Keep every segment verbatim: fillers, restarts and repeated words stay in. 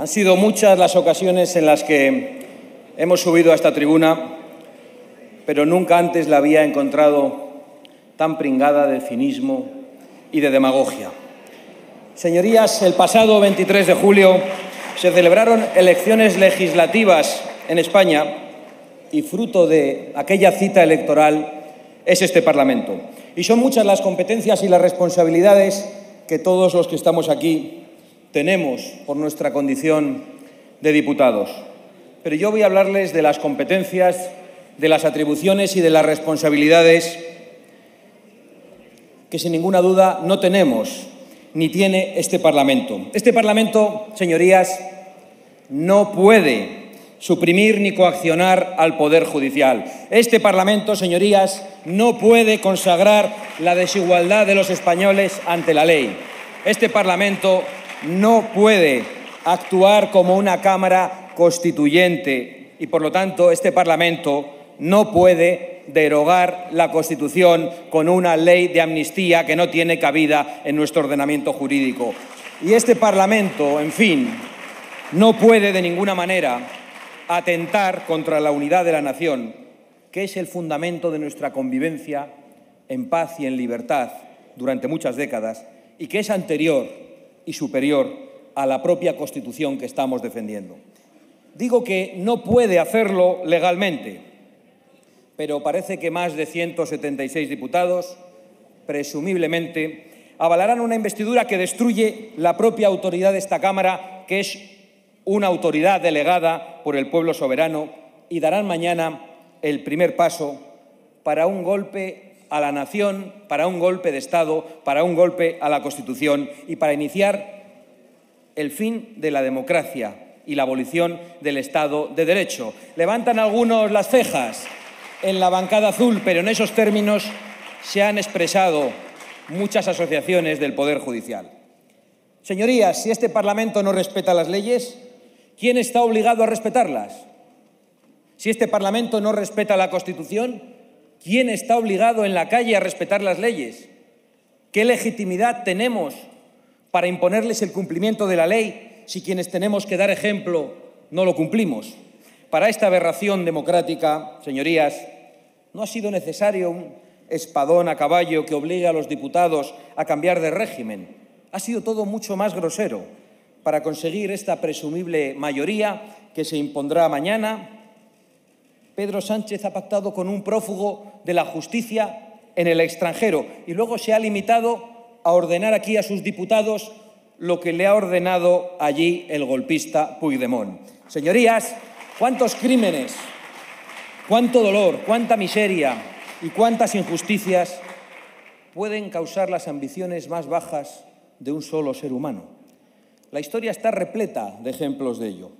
Han sido muchas las ocasiones en las que hemos subido a esta tribuna, pero nunca antes la había encontrado tan pringada de cinismo y de demagogia. Señorías, el pasado veintitrés de julio se celebraron elecciones legislativas en España y fruto de aquella cita electoral es este Parlamento. Y son muchas las competencias y las responsabilidades que todos los que estamos aquí tenemos por nuestra condición de diputados. Pero yo voy a hablarles de las competencias, de las atribuciones y de las responsabilidades que sin ninguna duda no tenemos ni tiene este Parlamento. Este Parlamento, señorías, no puede suprimir ni coaccionar al Poder Judicial. Este Parlamento, señorías, no puede consagrar la desigualdad de los españoles ante la ley. Este Parlamento no puede actuar como una Cámara constituyente y, por lo tanto, este Parlamento no puede derogar la Constitución con una ley de amnistía que no tiene cabida en nuestro ordenamiento jurídico. Y este Parlamento, en fin, no puede de ninguna manera atentar contra la unidad de la nación, que es el fundamento de nuestra convivencia en paz y en libertad durante muchas décadas y que es anterior y superior a la propia Constitución que estamos defendiendo. Digo que no puede hacerlo legalmente, pero parece que más de ciento setenta y seis diputados, presumiblemente, avalarán una investidura que destruye la propia autoridad de esta Cámara, que es una autoridad delegada por el pueblo soberano, y darán mañana el primer paso para un golpe a la nación, para un golpe de Estado, para un golpe a la Constitución y para iniciar el fin de la democracia y la abolición del Estado de Derecho. Levantan algunos las cejas en la bancada azul, pero en esos términos se han expresado muchas asociaciones del Poder Judicial. Señorías, si este Parlamento no respeta las leyes, ¿quién está obligado a respetarlas? Si este Parlamento no respeta la Constitución, ¿quién está obligado en la calle a respetar las leyes? ¿Qué legitimidad tenemos para imponerles el cumplimiento de la ley si quienes tenemos que dar ejemplo no lo cumplimos? Para esta aberración democrática, señorías, no ha sido necesario un espadón a caballo que obligue a los diputados a cambiar de régimen. Ha sido todo mucho más grosero para conseguir esta presumible mayoría que se impondrá mañana. Pedro Sánchez ha pactado con un prófugo de la justicia en el extranjero y luego se ha limitado a ordenar aquí a sus diputados lo que le ha ordenado allí el golpista Puigdemont. Señorías, ¿cuántos crímenes, cuánto dolor, cuánta miseria y cuántas injusticias pueden causar las ambiciones más bajas de un solo ser humano? La historia está repleta de ejemplos de ello.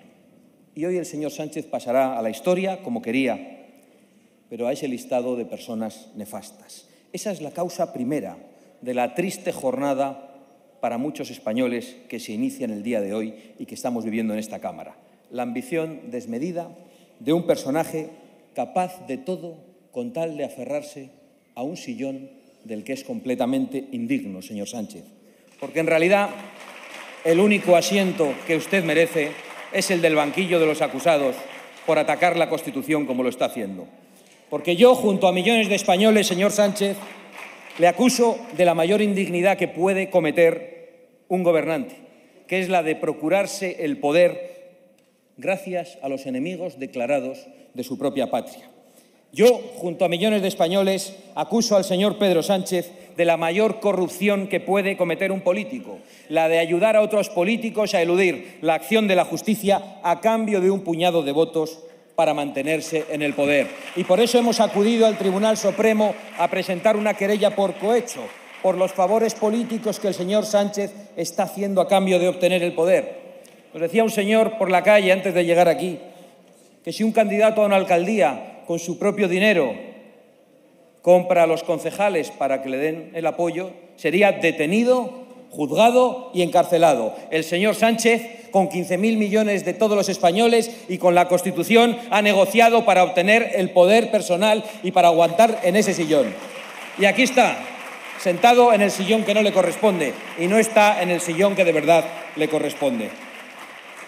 Y hoy el señor Sánchez pasará a la historia como quería, pero a ese listado de personas nefastas. Esa es la causa primera de la triste jornada para muchos españoles que se inicia en el día de hoy y que estamos viviendo en esta Cámara. La ambición desmedida de un personaje capaz de todo con tal de aferrarse a un sillón del que es completamente indigno, señor Sánchez. Porque en realidad el único asiento que usted merece es el del banquillo de los acusados por atacar la Constitución como lo está haciendo. Porque yo, junto a millones de españoles, señor Sánchez, le acuso de la mayor indignidad que puede cometer un gobernante, que es la de procurarse el poder gracias a los enemigos declarados de su propia patria. Yo, junto a millones de españoles, acuso al señor Pedro Sánchez de la mayor corrupción que puede cometer un político, la de ayudar a otros políticos a eludir la acción de la justicia a cambio de un puñado de votos para mantenerse en el poder. Y por eso hemos acudido al Tribunal Supremo a presentar una querella por cohecho, por los favores políticos que el señor Sánchez está haciendo a cambio de obtener el poder. Nos decía un señor por la calle antes de llegar aquí que si un candidato a una alcaldía con su propio dinero compra a los concejales para que le den el apoyo, sería detenido, juzgado y encarcelado. El señor Sánchez, con quince mil millones de todos los españoles y con la Constitución, ha negociado para obtener el poder personal y para aguantar en ese sillón. Y aquí está, sentado en el sillón que no le corresponde y no está en el sillón que de verdad le corresponde.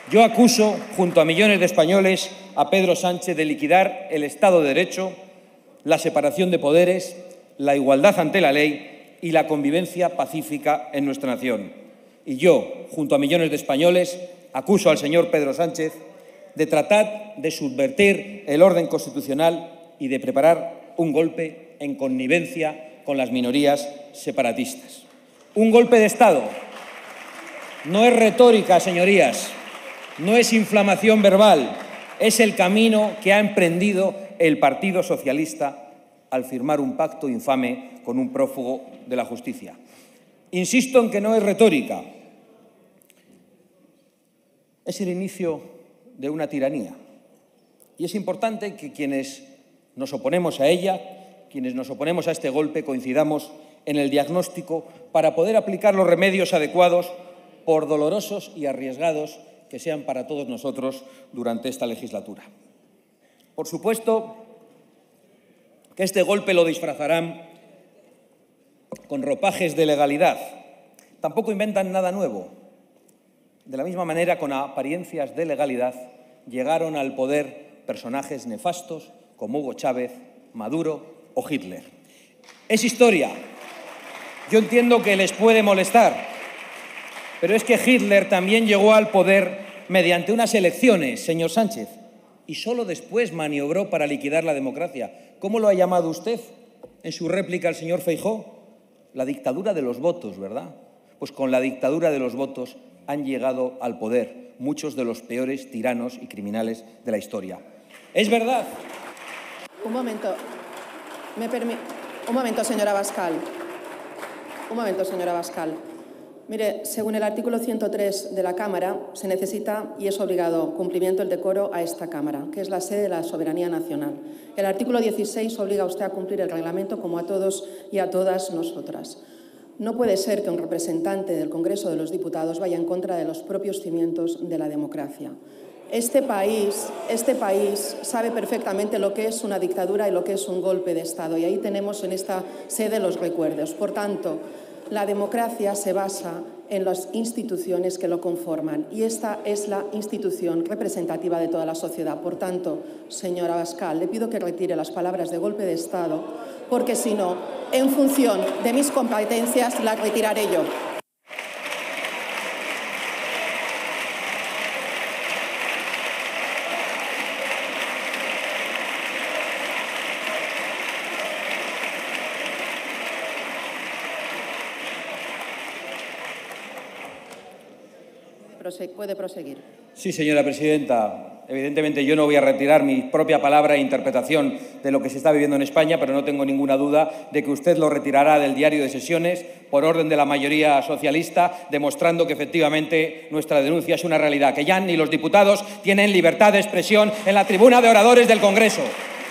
Yo acuso, junto a millones de españoles, a Pedro Sánchez de liquidar el Estado de Derecho, la separación de poderes, la igualdad ante la ley y la convivencia pacífica en nuestra nación. Y yo, junto a millones de españoles, acuso al señor Pedro Sánchez de tratar de subvertir el orden constitucional y de preparar un golpe en connivencia con las minorías separatistas. Un golpe de Estado. No es retórica, señorías, no es inflamación verbal, es el camino que ha emprendido el Partido Socialista al firmar un pacto infame con un prófugo de la justicia. Insisto en que no es retórica, es el inicio de una tiranía. Y es importante que quienes nos oponemos a ella, quienes nos oponemos a este golpe, coincidamos en el diagnóstico para poder aplicar los remedios adecuados, por dolorosos y arriesgados que sean para todos nosotros durante esta legislatura. Por supuesto que este golpe lo disfrazarán con ropajes de legalidad. Tampoco inventan nada nuevo. De la misma manera, con apariencias de legalidad, llegaron al poder personajes nefastos como Hugo Chávez, Maduro o Hitler. Es historia. Yo entiendo que les puede molestar, pero es que Hitler también llegó al poder mediante unas elecciones, señor Sánchez, y solo después maniobró para liquidar la democracia. ¿Cómo lo ha llamado usted en su réplica al señor Feijóo? La dictadura de los votos, ¿verdad? Pues con la dictadura de los votos han llegado al poder muchos de los peores tiranos y criminales de la historia. ¿Es verdad? Un momento. Me permi- Un momento, señora Abascal. Un momento, señora Abascal. Mire, según el artículo ciento tres de la Cámara, se necesita y es obligado cumplimiento del decoro a esta Cámara, que es la sede de la soberanía nacional. El artículo dieciséis obliga a usted a cumplir el reglamento como a todos y a todas nosotras. No puede ser que un representante del Congreso de los Diputados vaya en contra de los propios cimientos de la democracia. Este país, este país sabe perfectamente lo que es una dictadura y lo que es un golpe de Estado, y ahí tenemos en esta sede los recuerdos. Por tanto, la democracia se basa en las instituciones que lo conforman y esta es la institución representativa de toda la sociedad. Por tanto, señora Abascal, le pido que retire las palabras de golpe de Estado porque si no, en función de mis competencias, las retiraré yo. Puede proseguir. Sí, señora presidenta. Evidentemente yo no voy a retirar mi propia palabra e interpretación de lo que se está viviendo en España, pero no tengo ninguna duda de que usted lo retirará del diario de sesiones por orden de la mayoría socialista, demostrando que efectivamente nuestra denuncia es una realidad, que ya ni los diputados tienen libertad de expresión en la tribuna de oradores del Congreso.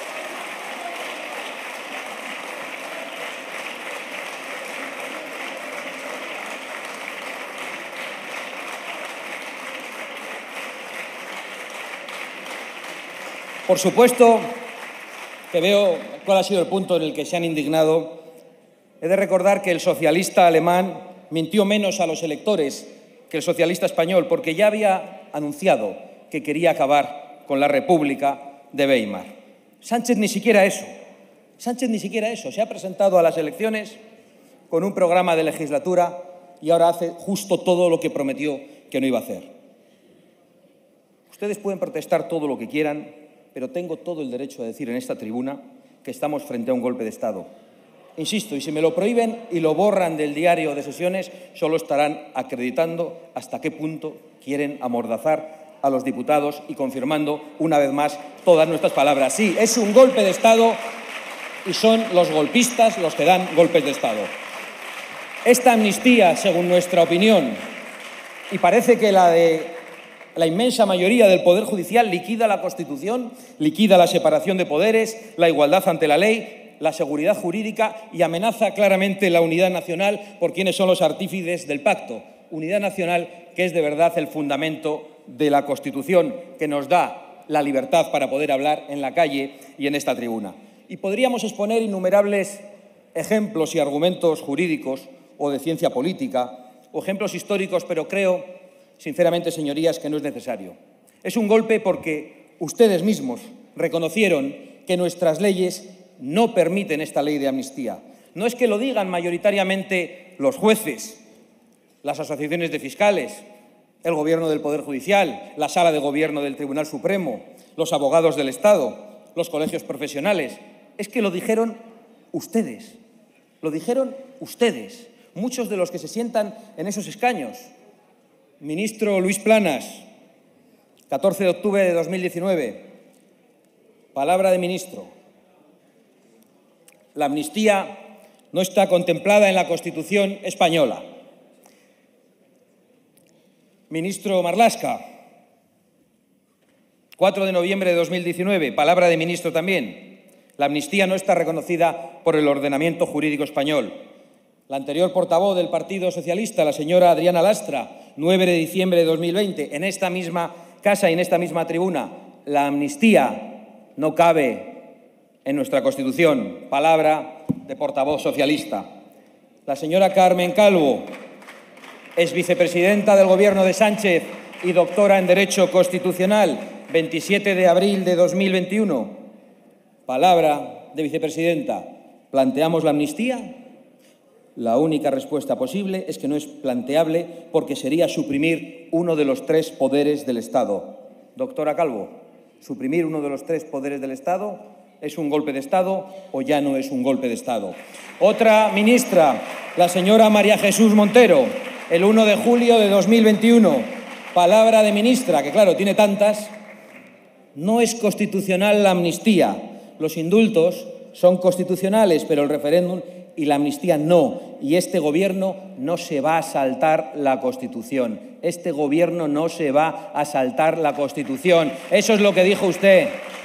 Por supuesto que veo cuál ha sido el punto en el que se han indignado. He de recordar que el socialista alemán mintió menos a los electores que el socialista español, porque ya había anunciado que quería acabar con la República de Weimar. Sánchez ni siquiera eso. Sánchez ni siquiera eso. Se ha presentado a las elecciones con un programa de legislatura y ahora hace justo todo lo que prometió que no iba a hacer. Ustedes pueden protestar todo lo que quieran, pero tengo todo el derecho a decir en esta tribuna que estamos frente a un golpe de Estado. Insisto, y si me lo prohíben y lo borran del diario de sesiones, solo estarán acreditando hasta qué punto quieren amordazar a los diputados y confirmando una vez más todas nuestras palabras. Sí, es un golpe de Estado y son los golpistas los que dan golpes de Estado. Esta amnistía, según nuestra opinión, y parece que la de la inmensa mayoría del Poder Judicial, liquida la Constitución, liquida la separación de poderes, la igualdad ante la ley, la seguridad jurídica y amenaza claramente la unidad nacional por quienes son los artífices del pacto. Unidad nacional que es de verdad el fundamento de la Constitución, que nos da la libertad para poder hablar en la calle y en esta tribuna. Y podríamos exponer innumerables ejemplos y argumentos jurídicos o de ciencia política o ejemplos históricos, pero creo, sinceramente, señorías, que no es necesario. Es un golpe porque ustedes mismos reconocieron que nuestras leyes no permiten esta ley de amnistía. No es que lo digan mayoritariamente los jueces, las asociaciones de fiscales, el Gobierno del Poder Judicial, la Sala de Gobierno del Tribunal Supremo, los abogados del Estado, los colegios profesionales. Es que lo dijeron ustedes, lo dijeron ustedes, muchos de los que se sientan en esos escaños. Ministro Luis Planas, catorce de octubre de dos mil diecinueve, palabra de ministro. La amnistía no está contemplada en la Constitución española. Ministro Marlaska, cuatro de noviembre de dos mil diecinueve, palabra de ministro también. La amnistía no está reconocida por el ordenamiento jurídico español. La anterior portavoz del Partido Socialista, la señora Adriana Lastra, nueve de diciembre de dos mil veinte, en esta misma casa y en esta misma tribuna, la amnistía no cabe en nuestra Constitución. Palabra de portavoz socialista. La señora Carmen Calvo, es vicepresidenta del Gobierno de Sánchez y doctora en Derecho Constitucional, veintisiete de abril de dos mil veintiuno. Palabra de vicepresidenta. ¿Planteamos la amnistía? La única respuesta posible es que no es planteable porque sería suprimir uno de los tres poderes del Estado. Doctora Calvo, ¿suprimir uno de los tres poderes del Estado es un golpe de Estado o ya no es un golpe de Estado? Otra ministra, la señora María Jesús Montero, el uno de julio de dos mil veintiuno, palabra de ministra, que claro, tiene tantas. No es constitucional la amnistía. Los indultos son constitucionales, pero el referéndum y la amnistía no. Y este Gobierno no se va a saltar la Constitución. Este Gobierno no se va a saltar la Constitución. Eso es lo que dijo usted.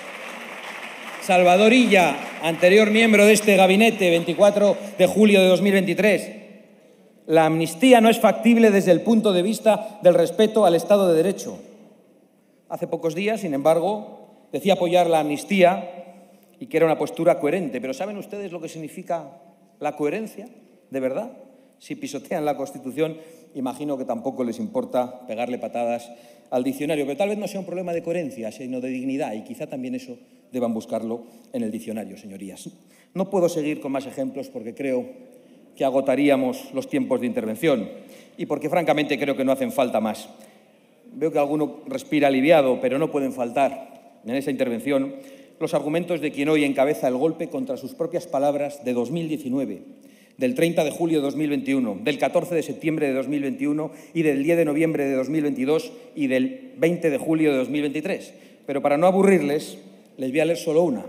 Salvador Illa, anterior miembro de este gabinete, veinticuatro de julio de dos mil veintitrés. La amnistía no es factible desde el punto de vista del respeto al Estado de Derecho. Hace pocos días, sin embargo, decía apoyar la amnistía y que era una postura coherente. Pero ¿saben ustedes lo que significa la coherencia, de verdad? Si pisotean la Constitución, imagino que tampoco les importa pegarle patadas al diccionario. Pero tal vez no sea un problema de coherencia, sino de dignidad, y quizá también eso deban buscarlo en el diccionario, señorías. No puedo seguir con más ejemplos porque creo que agotaríamos los tiempos de intervención y porque, francamente, creo que no hacen falta más. Veo que alguno respira aliviado, pero no pueden faltar en esa intervención los argumentos de quien hoy encabeza el golpe contra sus propias palabras de dos mil diecinueve, del treinta de julio de dos mil veintiuno, del catorce de septiembre de dos mil veintiuno y del diez de noviembre de dos mil veintidós y del veinte de julio de dos mil veintitrés. Pero para no aburrirles, les voy a leer solo una.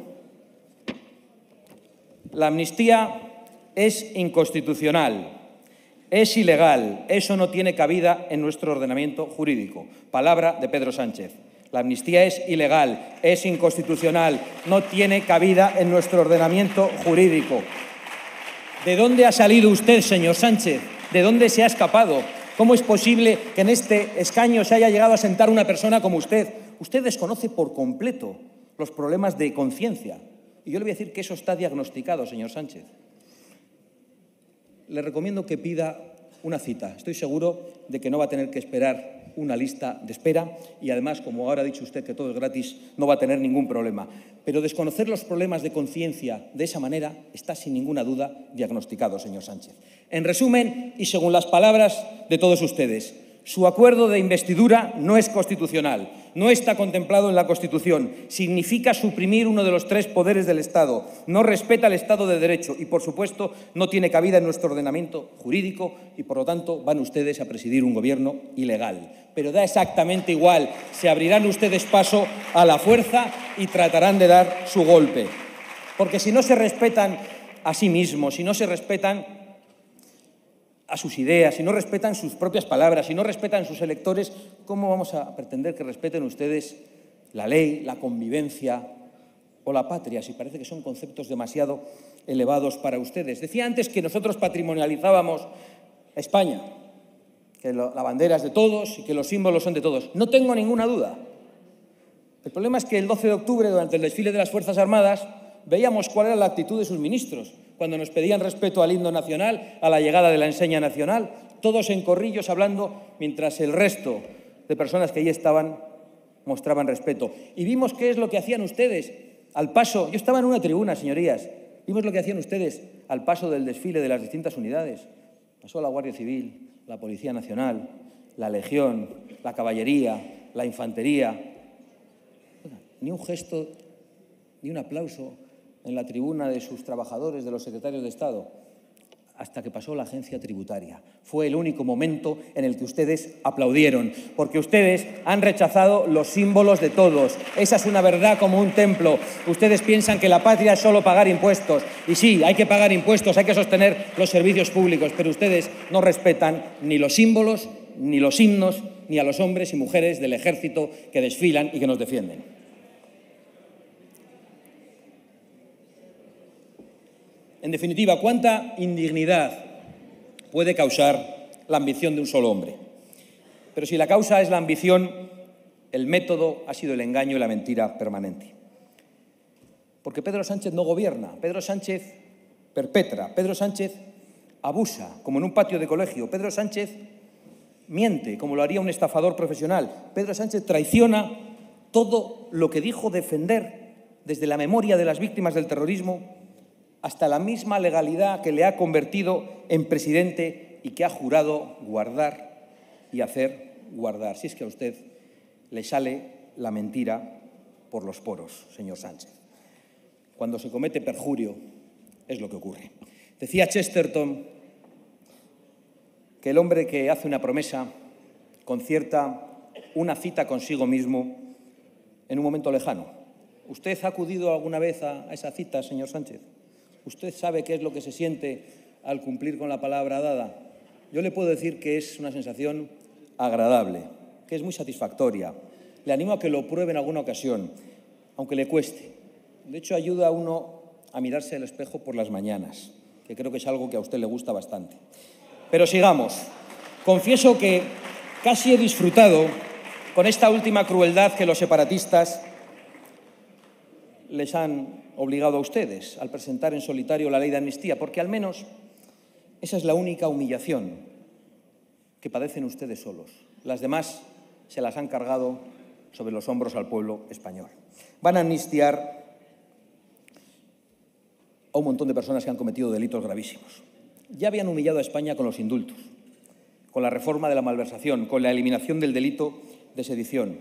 La amnistía es inconstitucional, es ilegal, eso no tiene cabida en nuestro ordenamiento jurídico. Palabra de Pedro Sánchez. La amnistía es ilegal, es inconstitucional, no tiene cabida en nuestro ordenamiento jurídico. ¿De dónde ha salido usted, señor Sánchez? ¿De dónde se ha escapado? ¿Cómo es posible que en este escaño se haya llegado a sentar una persona como usted? Usted desconoce por completo los problemas de conciencia. Y yo le voy a decir que eso está diagnosticado, señor Sánchez. Le recomiendo que pida una cita. Estoy seguro de que no va a tener que esperar una lista de espera y, además, como ahora ha dicho usted que todo es gratis, no va a tener ningún problema. Pero desconocer los problemas de conciencia de esa manera está, sin ninguna duda, diagnosticado, señor Sánchez. En resumen, y según las palabras de todos ustedes, su acuerdo de investidura no es constitucional, no está contemplado en la Constitución, significa suprimir uno de los tres poderes del Estado, no respeta el Estado de Derecho y, por supuesto, no tiene cabida en nuestro ordenamiento jurídico y, por lo tanto, van ustedes a presidir un gobierno ilegal. Pero da exactamente igual, se abrirán ustedes paso a la fuerza y tratarán de dar su golpe. Porque si no se respetan a sí mismos, si no se respetan a sus ideas, si no respetan sus propias palabras, si no respetan sus electores, ¿cómo vamos a pretender que respeten ustedes la ley, la convivencia o la patria? Si parece que son conceptos demasiado elevados para ustedes. Decía antes que nosotros patrimonializábamos España, que la bandera es de todos y que los símbolos son de todos. No tengo ninguna duda. El problema es que el doce de octubre, durante el desfile de las Fuerzas Armadas, veíamos cuál era la actitud de sus ministros, cuando nos pedían respeto al himno nacional, a la llegada de la enseña nacional, todos en corrillos hablando, mientras el resto de personas que allí estaban mostraban respeto. Y vimos qué es lo que hacían ustedes al paso. Yo estaba en una tribuna, señorías. Vimos lo que hacían ustedes al paso del desfile de las distintas unidades. Pasó la Guardia Civil, la Policía Nacional, la Legión, la Caballería, la Infantería. Ni un gesto, ni un aplauso en la tribuna de sus trabajadores, de los secretarios de Estado, hasta que pasó la agencia tributaria. Fue el único momento en el que ustedes aplaudieron, porque ustedes han rechazado los símbolos de todos. Esa es una verdad como un templo. Ustedes piensan que la patria es solo pagar impuestos. Y sí, hay que pagar impuestos, hay que sostener los servicios públicos, pero ustedes no respetan ni los símbolos, ni los himnos, ni a los hombres y mujeres del ejército que desfilan y que nos defienden. En definitiva, ¿cuánta indignidad puede causar la ambición de un solo hombre? Pero si la causa es la ambición, el método ha sido el engaño y la mentira permanente. Porque Pedro Sánchez no gobierna, Pedro Sánchez perpetra, Pedro Sánchez abusa, como en un patio de colegio, Pedro Sánchez miente, como lo haría un estafador profesional, Pedro Sánchez traiciona todo lo que dijo defender desde la memoria de las víctimas del terrorismo hasta la misma legalidad que le ha convertido en presidente y que ha jurado guardar y hacer guardar. Si es que a usted le sale la mentira por los poros, señor Sánchez. Cuando se comete perjurio es lo que ocurre. Decía Chesterton que el hombre que hace una promesa concierta una cita consigo mismo en un momento lejano. ¿Usted ha acudido alguna vez a esa cita, señor Sánchez? ¿Usted sabe qué es lo que se siente al cumplir con la palabra dada? Yo le puedo decir que es una sensación agradable, que es muy satisfactoria. Le animo a que lo pruebe en alguna ocasión, aunque le cueste. De hecho, ayuda a uno a mirarse al espejo por las mañanas, que creo que es algo que a usted le gusta bastante. Pero sigamos. Confieso que casi he disfrutado con esta última crueldad que los separatistas les han obligado a ustedes al presentar en solitario la ley de amnistía, porque al menos esa es la única humillación que padecen ustedes solos. Las demás se las han cargado sobre los hombros al pueblo español. Van a amnistiar a un montón de personas que han cometido delitos gravísimos. Ya habían humillado a España con los indultos, con la reforma de la malversación, con la eliminación del delito de sedición.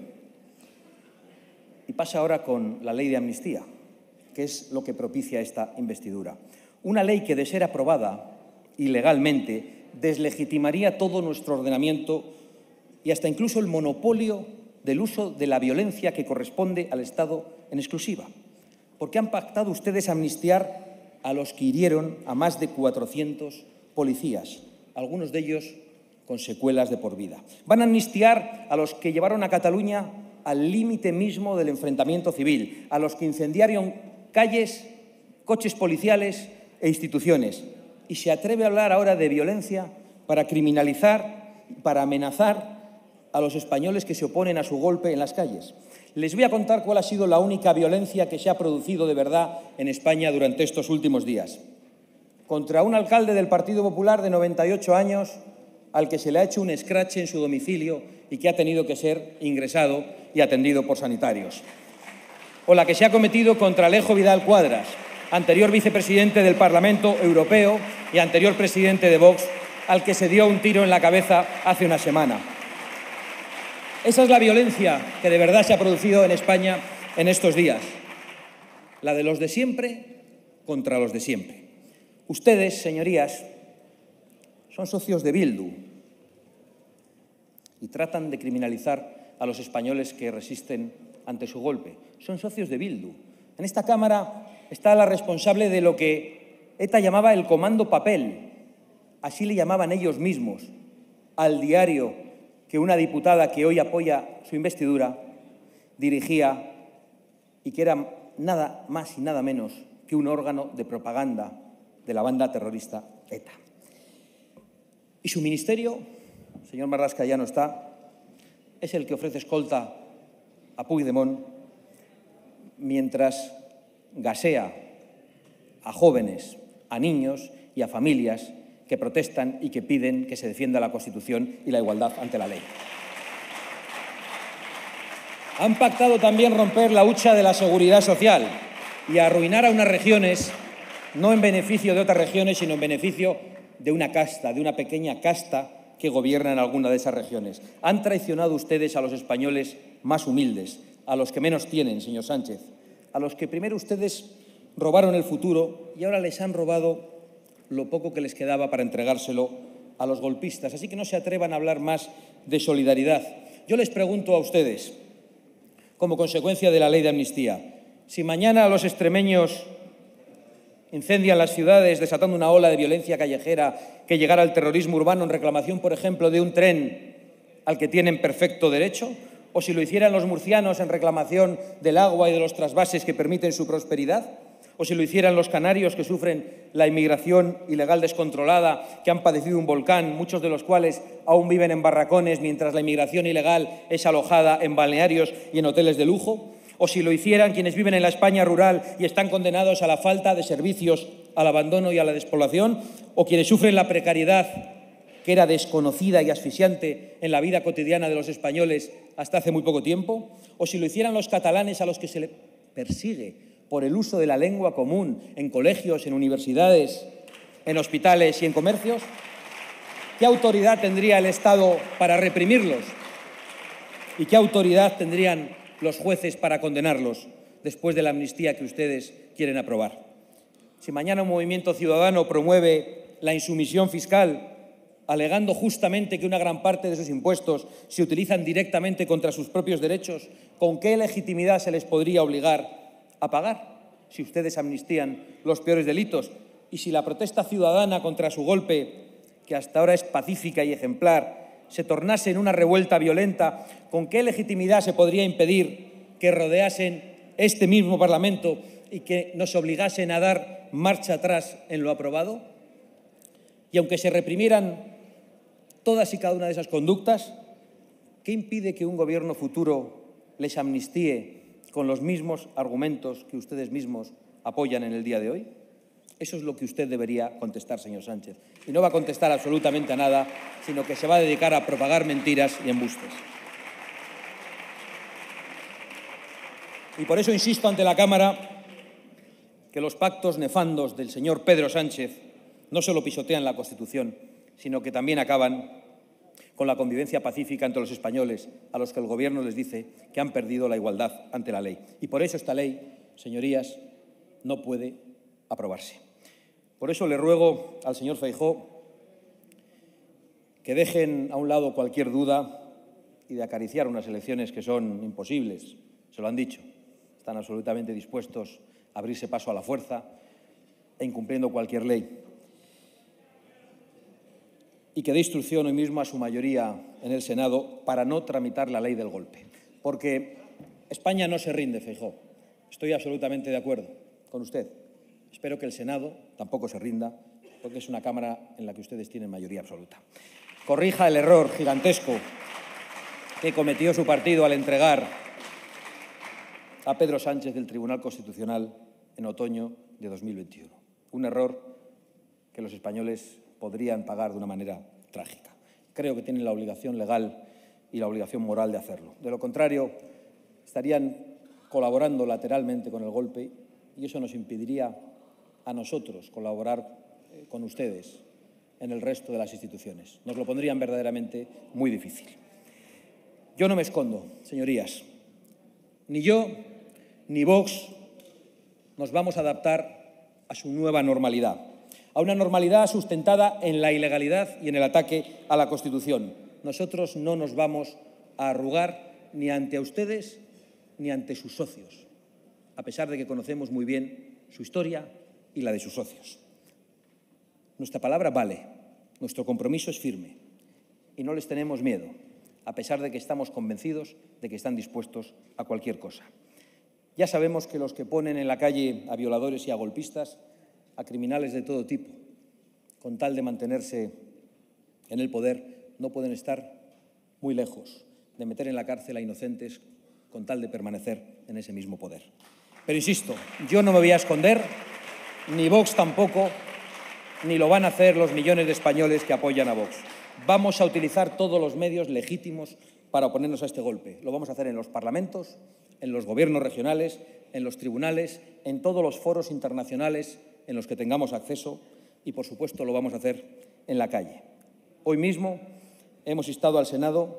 Y pasa ahora con la ley de amnistía, que es lo que propicia esta investidura. Una ley que, de ser aprobada ilegalmente, deslegitimaría todo nuestro ordenamiento y hasta incluso el monopolio del uso de la violencia que corresponde al Estado en exclusiva. Porque han pactado ustedes amnistiar a los que hirieron a más de cuatrocientos policías, algunos de ellos con secuelas de por vida. Van a amnistiar a los que llevaron a Cataluña al límite mismo del enfrentamiento civil, a los que incendiaron calles, coches policiales e instituciones. Y se atreve a hablar ahora de violencia para criminalizar, para amenazar a los españoles que se oponen a su golpe en las calles. Les voy a contar cuál ha sido la única violencia que se ha producido de verdad en España durante estos últimos días. Contra un alcalde del Partido Popular de noventa y ocho años, al que se le ha hecho un escrache en su domicilio y que ha tenido que ser ingresado y atendido por sanitarios. O la que se ha cometido contra Alejo Vidal Cuadras, anterior vicepresidente del Parlamento Europeo y anterior presidente de Vox, al que se dio un tiro en la cabeza hace una semana. Esa es la violencia que de verdad se ha producido en España en estos días. La de los de siempre contra los de siempre. Ustedes, señorías, son socios de Bildu y tratan de criminalizar a los españoles que resisten ante su golpe. Son socios de Bildu. En esta Cámara está la responsable de lo que ETA llamaba el Comando Papel. Así le llamaban ellos mismos al diario que una diputada que hoy apoya su investidura dirigía y que era nada más y nada menos que un órgano de propaganda de la banda terrorista ETA. Y su ministerio, el señor Marlaska ya no está, es el que ofrece escolta a Puigdemont mientras gasea a jóvenes, a niños y a familias que protestan y que piden que se defienda la Constitución y la igualdad ante la ley. Han pactado también romper la hucha de la seguridad social y arruinar a unas regiones, no en beneficio de otras regiones, sino en beneficio de una casta, de una pequeña casta que gobierna en alguna de esas regiones. Han traicionado ustedes a los españoles más humildes, a los que menos tienen, señor Sánchez, a los que primero ustedes robaron el futuro y ahora les han robado lo poco que les quedaba para entregárselo a los golpistas. Así que no se atrevan a hablar más de solidaridad. Yo les pregunto a ustedes, como consecuencia de la ley de amnistía, si mañana los extremeños incendian las ciudades desatando una ola de violencia callejera que llegara al terrorismo urbano en reclamación, por ejemplo, de un tren al que tienen perfecto derecho, o si lo hicieran los murcianos en reclamación del agua y de los trasvases que permiten su prosperidad, o si lo hicieran los canarios que sufren la inmigración ilegal descontrolada, que han padecido un volcán, muchos de los cuales aún viven en barracones mientras la inmigración ilegal es alojada en balnearios y en hoteles de lujo, o si lo hicieran quienes viven en la España rural y están condenados a la falta de servicios, al abandono y a la despoblación, o quienes sufren la precariedad que era desconocida y asfixiante en la vida cotidiana de los españoles hasta hace muy poco tiempo, o si lo hicieran los catalanes a los que se les persigue por el uso de la lengua común en colegios, en universidades, en hospitales y en comercios. ¿Qué autoridad tendría el Estado para reprimirlos? ¿Y qué autoridad tendrían los jueces para condenarlos después de la amnistía que ustedes quieren aprobar? Si mañana un movimiento ciudadano promueve la insumisión fiscal, alegando justamente que una gran parte de sus impuestos se utilizan directamente contra sus propios derechos, ¿con qué legitimidad se les podría obligar a pagar si ustedes amnistían los peores delitos? Y si la protesta ciudadana contra su golpe, que hasta ahora es pacífica y ejemplar, se tornase en una revuelta violenta, ¿con qué legitimidad se podría impedir que rodeasen este mismo Parlamento y que nos obligasen a dar marcha atrás en lo aprobado? Y aunque se reprimieran todas y cada una de esas conductas, ¿qué impide que un gobierno futuro les amnistíe con los mismos argumentos que ustedes mismos apoyan en el día de hoy? Eso es lo que usted debería contestar, señor Sánchez. Y no va a contestar absolutamente a nada, sino que se va a dedicar a propagar mentiras y embustes. Y por eso insisto ante la Cámara que los pactos nefandos del señor Pedro Sánchez no solo pisotean la Constitución, sino que también acaban con la convivencia pacífica entre los españoles, a los que el Gobierno les dice que han perdido la igualdad ante la ley. Y por eso esta ley, señorías, no puede aprobarse. Por eso le ruego al señor Feijóo que dejen a un lado cualquier duda y de acariciar unas elecciones que son imposibles. Se lo han dicho. Están absolutamente dispuestos a abrirse paso a la fuerza e incumpliendo cualquier ley. Y que dé instrucción hoy mismo a su mayoría en el Senado para no tramitar la ley del golpe. Porque España no se rinde, Feijóo. Estoy absolutamente de acuerdo con usted. Espero que el Senado tampoco se rinda, porque es una Cámara en la que ustedes tienen mayoría absoluta. Corrija el error gigantesco que cometió su partido al entregar a Pedro Sánchez del Tribunal Constitucional en otoño de dos mil veintiuno. Un error que los españoles podrían pagar de una manera trágica. Creo que tienen la obligación legal y la obligación moral de hacerlo. De lo contrario, estarían colaborando lateralmente con el golpe y eso nos impediría a nosotros colaborar con ustedes en el resto de las instituciones. Nos lo pondrían verdaderamente muy difícil. Yo no me escondo, señorías. Ni yo ni Vox nos vamos a adaptar a su nueva normalidad, a una normalidad sustentada en la ilegalidad y en el ataque a la Constitución. Nosotros no nos vamos a arrugar ni ante ustedes ni ante sus socios, a pesar de que conocemos muy bien su historia y la de sus socios. Nuestra palabra vale, nuestro compromiso es firme y no les tenemos miedo, a pesar de que estamos convencidos de que están dispuestos a cualquier cosa. Ya sabemos que los que ponen en la calle a violadores y a golpistas, a criminales de todo tipo, con tal de mantenerse en el poder, no pueden estar muy lejos de meter en la cárcel a inocentes con tal de permanecer en ese mismo poder. Pero insisto, yo no me voy a esconder, ni Vox tampoco, ni lo van a hacer los millones de españoles que apoyan a Vox. Vamos a utilizar todos los medios legítimos para oponernos a este golpe. Lo vamos a hacer en los parlamentos, en los gobiernos regionales, en los tribunales, en todos los foros internacionales en los que tengamos acceso y, por supuesto, lo vamos a hacer en la calle. Hoy mismo hemos instado al Senado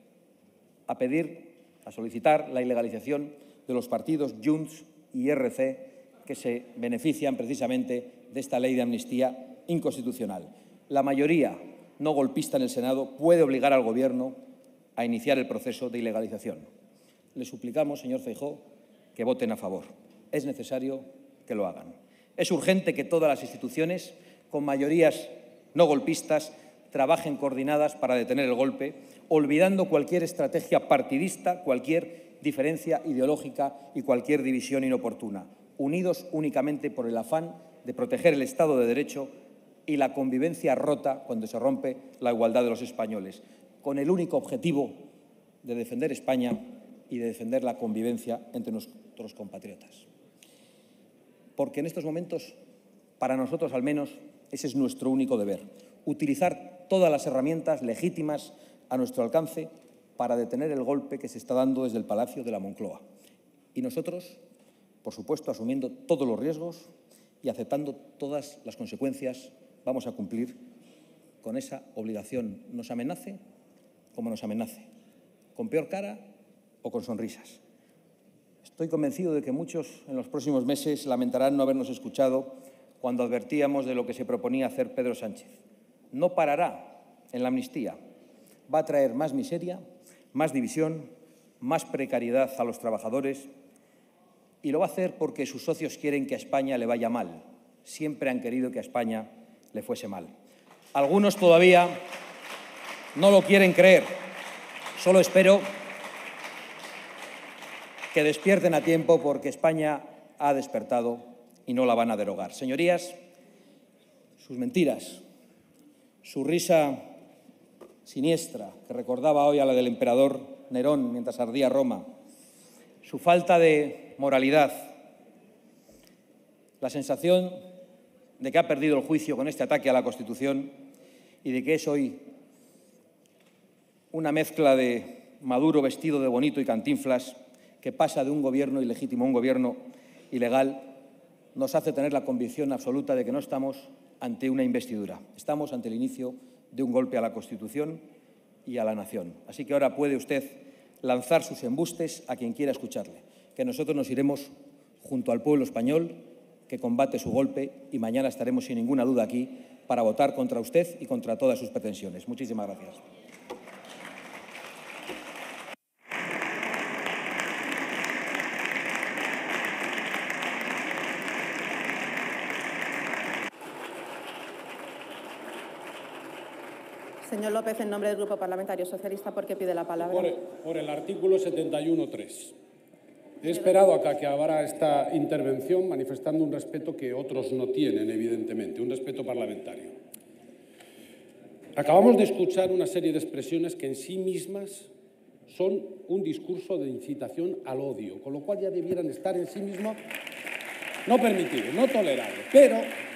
a pedir, a solicitar la ilegalización de los partidos Junts y R C que se benefician precisamente de esta ley de amnistía inconstitucional. La mayoría no golpista en el Senado puede obligar al Gobierno a iniciar el proceso de ilegalización. Le suplicamos, señor Feijóo, que voten a favor. Es necesario que lo hagan. Es urgente que todas las instituciones, con mayorías no golpistas, trabajen coordinadas para detener el golpe, olvidando cualquier estrategia partidista, cualquier diferencia ideológica y cualquier división inoportuna, unidos únicamente por el afán de proteger el Estado de Derecho y la convivencia rota cuando se rompe la igualdad de los españoles, con el único objetivo de defender España y de defender la convivencia entre nuestros compatriotas. Porque en estos momentos, para nosotros al menos, ese es nuestro único deber, utilizar todas las herramientas legítimas a nuestro alcance para detener el golpe que se está dando desde el Palacio de la Moncloa. Y nosotros, por supuesto, asumiendo todos los riesgos y aceptando todas las consecuencias, vamos a cumplir con esa obligación, nos amenace como nos amenace, con peor cara o con sonrisas. Estoy convencido de que muchos en los próximos meses lamentarán no habernos escuchado cuando advertíamos de lo que se proponía hacer Pedro Sánchez. No parará en la amnistía, va a traer más miseria, más división, más precariedad a los trabajadores y lo va a hacer porque sus socios quieren que a España le vaya mal. Siempre han querido que a España le fuese mal. Algunos todavía no lo quieren creer. Solo espero que despierten a tiempo porque España ha despertado y no la van a derogar. Señorías, sus mentiras, su risa siniestra, que recordaba hoy a la del emperador Nerón mientras ardía Roma, su falta de moralidad, la sensación de que ha perdido el juicio con este ataque a la Constitución y de que es hoy una mezcla de Maduro vestido de bonito y Cantinflas que pasa de un gobierno ilegítimo a un gobierno ilegal, nos hace tener la convicción absoluta de que no estamos ante una investidura, estamos ante el inicio de un golpe a la Constitución y a la nación. Así que ahora puede usted lanzar sus embustes a quien quiera escucharle, que nosotros nos iremos junto al pueblo español que combate su golpe y mañana estaremos sin ninguna duda aquí para votar contra usted y contra todas sus pretensiones. Muchísimas gracias. Señor López, en nombre del Grupo Parlamentario Socialista, ¿por qué pide la palabra? Por el, por el artículo setenta y uno punto tres. He esperado a que acabara esta intervención manifestando un respeto que otros no tienen, evidentemente, un respeto parlamentario. Acabamos de escuchar una serie de expresiones que en sí mismas son un discurso de incitación al odio, con lo cual ya debieran estar en sí mismos no permitidos, no tolerables. Pero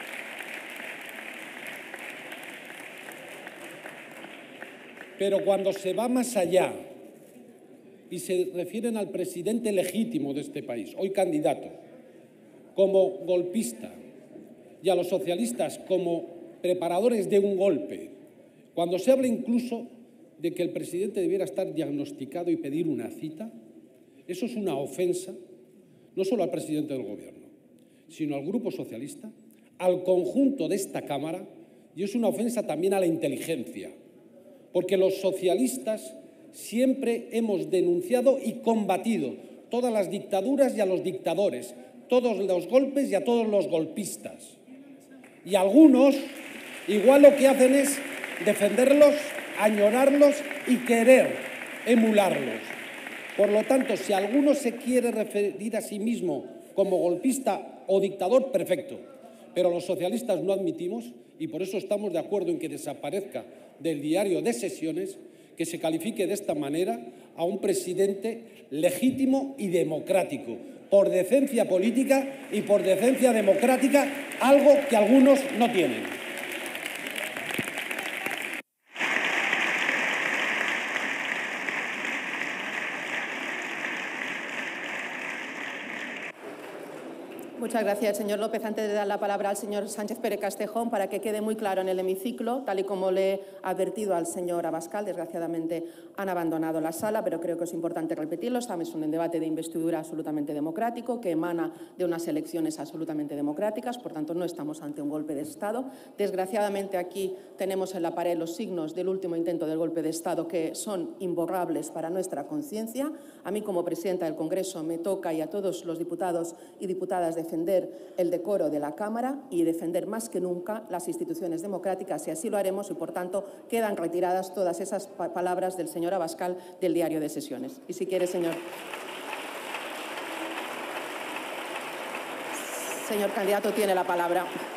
Pero cuando se va más allá y se refieren al presidente legítimo de este país, hoy candidato, como golpista, y a los socialistas como preparadores de un golpe, cuando se habla incluso de que el presidente debiera estar diagnosticado y pedir una cita, eso es una ofensa no solo al presidente del Gobierno, sino al Grupo Socialista, al conjunto de esta Cámara, y es una ofensa también a la inteligencia. Porque los socialistas siempre hemos denunciado y combatido todas las dictaduras y a los dictadores, todos los golpes y a todos los golpistas. Y algunos igual lo que hacen es defenderlos, añorarlos y querer emularlos. Por lo tanto, si alguno se quiere referir a sí mismo como golpista o dictador, perfecto. Pero los socialistas no admitimos, y por eso estamos de acuerdo en que desaparezca del diario de sesiones, que se califique de esta manera a un presidente legítimo y democrático, por decencia política y por decencia democrática, algo que algunos no tienen. Muchas gracias, señor López. Antes de dar la palabra al señor Sánchez Pérez Castejón, para que quede muy claro en el hemiciclo, tal y como le he advertido al señor Abascal, desgraciadamente han abandonado la sala, pero creo que es importante repetirlo. Estamos en un debate de investidura absolutamente democrático que emana de unas elecciones absolutamente democráticas, por tanto no estamos ante un golpe de Estado. Desgraciadamente aquí tenemos en la pared los signos del último intento del golpe de Estado que son imborrables para nuestra conciencia. A mí, como presidenta del Congreso, me toca, y a todos los diputados y diputadas, defender el decoro de la Cámara y defender más que nunca las instituciones democráticas, y así lo haremos, y por tanto quedan retiradas todas esas pa palabras del señor Abascal del diario de sesiones. Y si quiere, señor... Señor candidato, tiene la palabra.